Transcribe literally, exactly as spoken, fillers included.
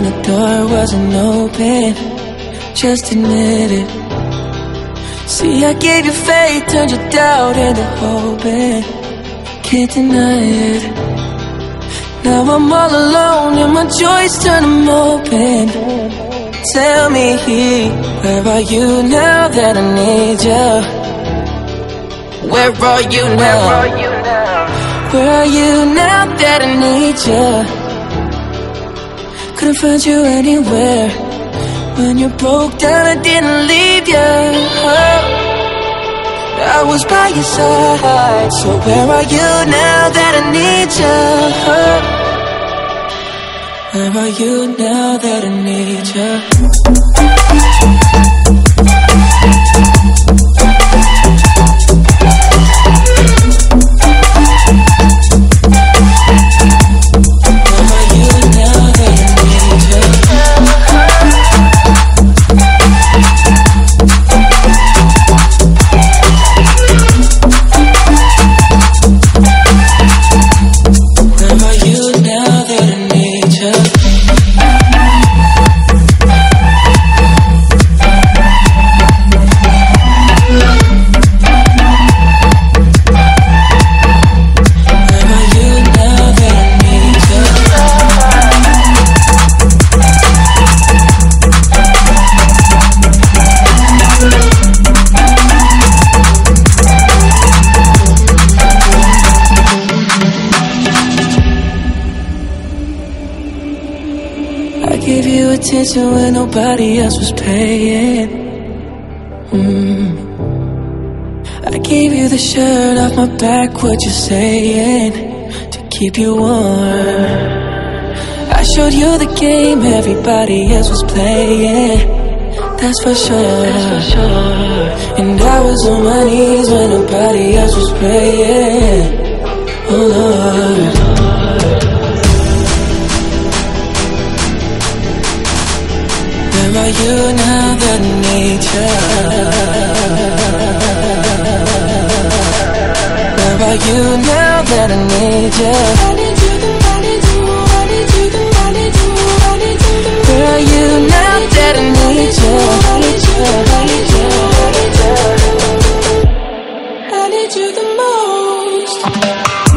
the door wasn't open. Just admit it. See, I gave you faith, turned your doubt into hope, and can't deny it. Now I'm all alone and my joys turn them open. Tell me, where are you now that I need you? Where are you now? Where are you now that I need you? Couldn't find you anywhere. When you broke down, I didn't leave you. I was by your side. So where are you now that I need you? Where are you now that I need you? Gave you attention when nobody else was paying. mm. I gave you the shirt off my back, what you saying, to keep you warm. I showed you the game everybody else was playing. That's for sure, That's for sure. And I was on my knees when nobody else was praying. Oh Lord, where are you now that I need you? Where are you now that I need you? I need you, I need you, I need you, I need you, I need you. Where are you now that I need you? I need you, I need you, I need you. I need you the most.